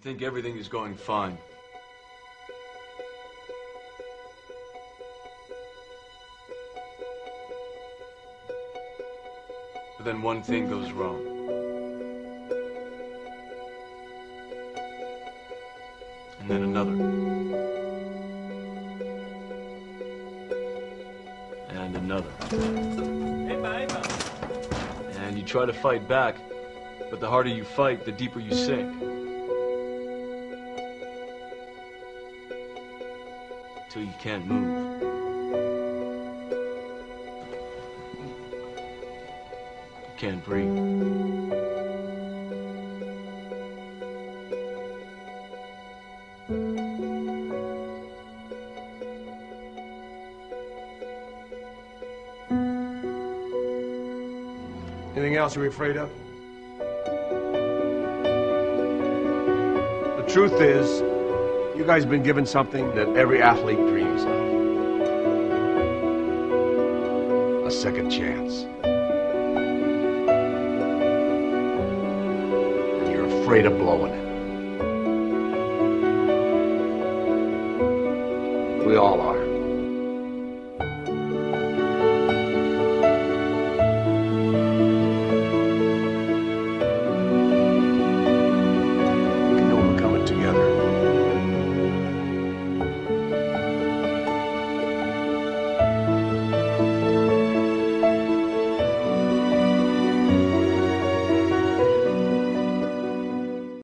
think everything is going fine. But then one thing goes wrong. And then another. And another. And you try to fight back, but the harder you fight, the deeper you sink. Till you can't move. You can't breathe. Anything else you're afraid of? The truth is, you guys have been given something that every athlete dreams of. A second chance. And you're afraid of blowing it. We all are.